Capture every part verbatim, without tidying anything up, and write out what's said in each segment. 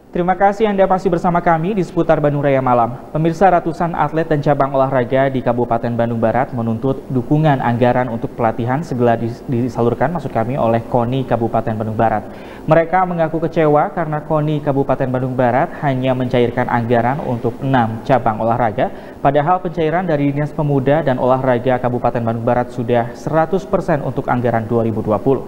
Terima kasih Anda masih bersama kami di seputar Bandung Raya Malam. Pemirsa, ratusan atlet dan cabang olahraga di Kabupaten Bandung Barat menuntut dukungan anggaran untuk pelatihan segera disalurkan maksud kami oleh KONI Kabupaten Bandung Barat. Mereka mengaku kecewa karena KONI Kabupaten Bandung Barat hanya mencairkan anggaran untuk enam cabang olahraga, padahal pencairan dari Dinas Pemuda dan Olahraga Kabupaten Bandung Barat sudah seratus persen untuk anggaran dua ribu dua puluh.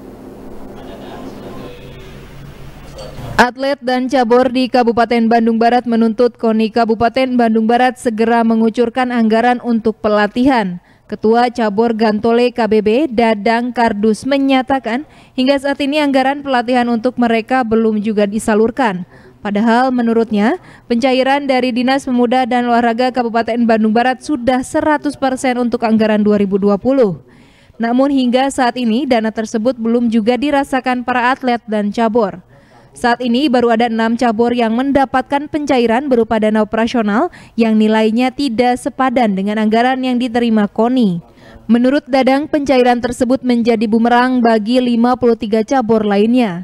Atlet dan cabur di Kabupaten Bandung Barat menuntut KONI Kabupaten Bandung Barat segera mengucurkan anggaran untuk pelatihan. Ketua Cabur Gantole K B B, Dadang Kardus, menyatakan hingga saat ini anggaran pelatihan untuk mereka belum juga disalurkan. Padahal menurutnya, pencairan dari Dinas Pemuda dan Olahraga Kabupaten Bandung Barat sudah seratus persen untuk anggaran dua ribu dua puluh. Namun hingga saat ini dana tersebut belum juga dirasakan para atlet dan cabur. Saat ini baru ada enam cabur yang mendapatkan pencairan berupa dana operasional yang nilainya tidak sepadan dengan anggaran yang diterima KONI. Menurut Dadang, pencairan tersebut menjadi bumerang bagi lima puluh tiga cabur lainnya.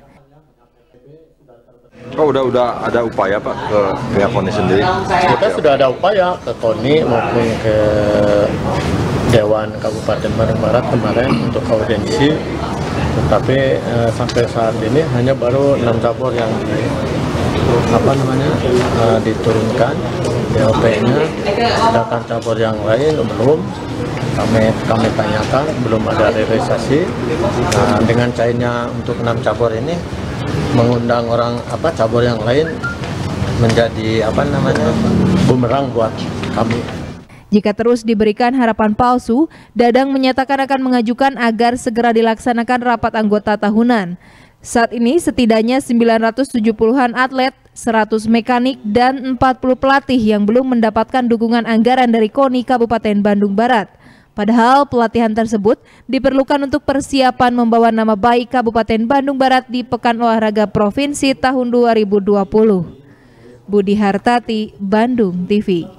Oh, udah udah ada upaya Pak ke pihak KONI sendiri? Kita sudah ada upaya ke KONI maupun ke Dewan Kabupaten Bandung Barat kemarin untuk audiensi. Tetapi eh, sampai saat ini hanya baru enam cabur yang di, apa namanya eh, diturunkan D O P-nya, sedangkan cabur yang lain belum. Kami kami tanyakan belum ada realisasi. Nah, dengan cairnya untuk enam cabur ini mengundang orang apa cabur yang lain menjadi apa namanya bumerang buat kami. Jika terus diberikan harapan palsu, Dadang menyatakan akan mengajukan agar segera dilaksanakan rapat anggota tahunan. Saat ini setidaknya sembilan ratus tujuh puluhan atlet, seratus mekanik, dan empat puluh pelatih yang belum mendapatkan dukungan anggaran dari KONI Kabupaten Bandung Barat. Padahal pelatihan tersebut diperlukan untuk persiapan membawa nama baik Kabupaten Bandung Barat di Pekan Olahraga Provinsi tahun dua ribu dua puluh. Budi Hartati, Bandung T V.